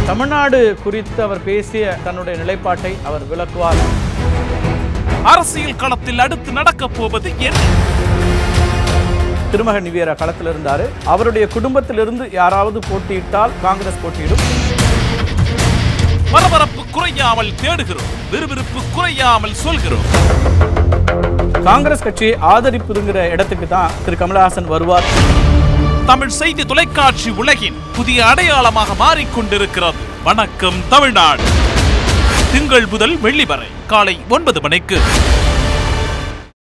தமிழ்நாடு குறித்து அவர் பேசிய தன்னுடைய நிலைப்பாட்டை அவர் விளக்குவார். அரசியல் களத்தில் அடுத்து நடக்கப் போவது என்ன? திருமகன் வீர களத்தில் இருந்தாரு. அவருடைய குடும்பத்திலிருந்து யாராவது போட்டியிட்டால் காங்கிரஸ் போட்டியிடும். பரபரப்பு குறையாமல் தேடுகிறோம், விறுவிறுப்பு குறையாமல் சொல்கிறோம். காங்கிரஸ் கட்சியை ஆதரிப்புங்கிற இடத்துக்கு தான் திரு கமலஹாசன் வருவார். தமிழ் செய்தி தொலைக்காட்சி உலகின் புதிய அடையாளமாக மாறிக்கொண்டிருக்கிறது வணக்கம் தமிழ்நாடு. திங்கள் முதல் வெள்ளி வரை காலை 9 மணிக்கு.